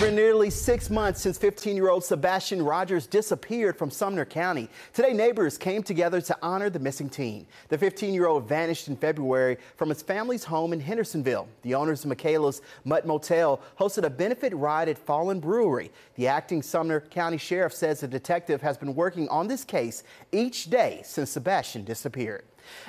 been nearly 6 months since 15-year-old Sebastian Rogers disappeared from Sumner County. Today, neighbors came together to honor the missing teen. The 15-year-old vanished in February from his family's home in Hendersonville. The owners of Michaela's Mutt Motel hosted a benefit ride at Fallen Brewery. The acting Sumner County Sheriff says the detective has been working on this case each day since Sebastian disappeared.